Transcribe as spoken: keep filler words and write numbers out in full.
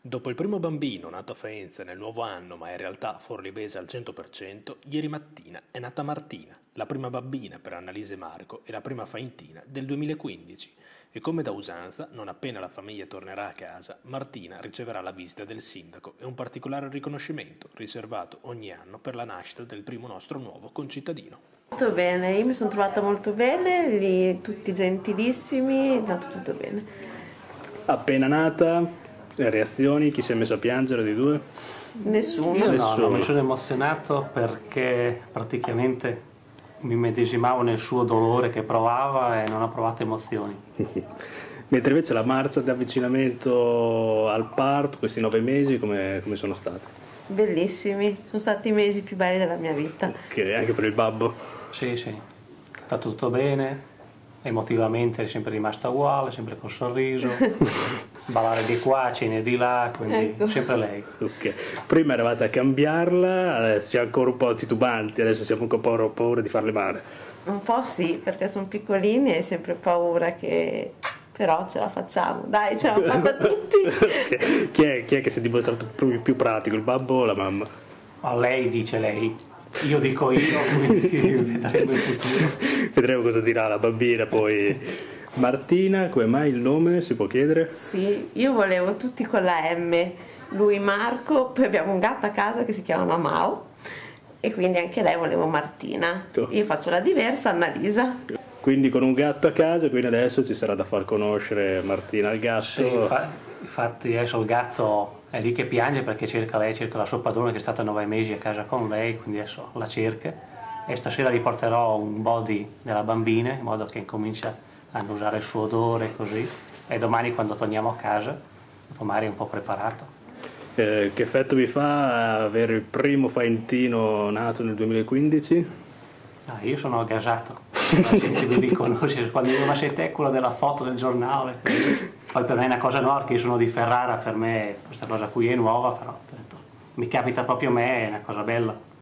Dopo il primo bambino nato a Faenza nel nuovo anno, ma in realtà forlivese al cento per cento, ieri mattina è nata Martina, la prima bambina per Annalisa e Marco e la prima faentina del duemilaquindici. E come da usanza, non appena la famiglia tornerà a casa, Martina riceverà la visita del sindaco e un particolare riconoscimento riservato ogni anno per la nascita del primo nostro nuovo concittadino. Tutto bene, io mi sono trovata molto bene, lì tutti gentilissimi, è andato tutto bene. Appena nata, le reazioni, chi si è messo a piangere dei due? Nessuno. Io no, Nessuno. non mi sono emozionato perché praticamente mi medesimavo nel suo dolore che provava e non ho provato emozioni. Mentre invece la marcia di avvicinamento al parto, questi nove mesi, come, come sono stati? Bellissimi, sono stati i mesi più belli della mia vita. Ok, anche per il babbo? Sì, sì, è stato tutto bene, emotivamente è sempre rimasta uguale, sempre col sorriso, ballare di qua, cene di là, quindi Ecco. sempre lei. Ok, prima eravate a cambiarla, eh, siamo ancora un po' titubanti, adesso siamo un po' paura, paura di farle male. Un po' sì, perché sono piccolini e ho sempre paura che... però ce la facciamo, dai, ce l'hanno fatta tutti. Okay. Chi, è, chi è che si è dimostrato più, più pratico, il babbo o la mamma? Ma lei dice lei, io dico io, quindi vedremo il futuro. Vedremo cosa dirà la bambina poi. Martina, come mai il nome, si può chiedere? Sì, io volevo tutti con la M, lui Marco, poi abbiamo un gatto a casa che si chiama Mamao e quindi anche lei volevo Martina. Io faccio la diversa, Annalisa. Quindi con un gatto a casa, quindi adesso ci sarà da far conoscere Martina al gatto. Sì, infa- infatti adesso il gatto è lì che piange perché cerca lei, cerca la sua padrona che è stata nove mesi a casa con lei, quindi adesso la cerca e stasera gli porterò un body della bambina in modo che incomincia a annusare il suo odore così e domani quando torniamo a casa dopo magari è un po' preparato. Eh, che effetto vi fa avere il primo faentino nato nel duemilaquindici? Ah, io sono gasato, la gente mi riconosce, quando dico ma sei te quello della foto del giornale, poi per me è una cosa nuova, che io sono di Ferrara, per me questa cosa qui è nuova, però mi capita proprio a me, è una cosa bella.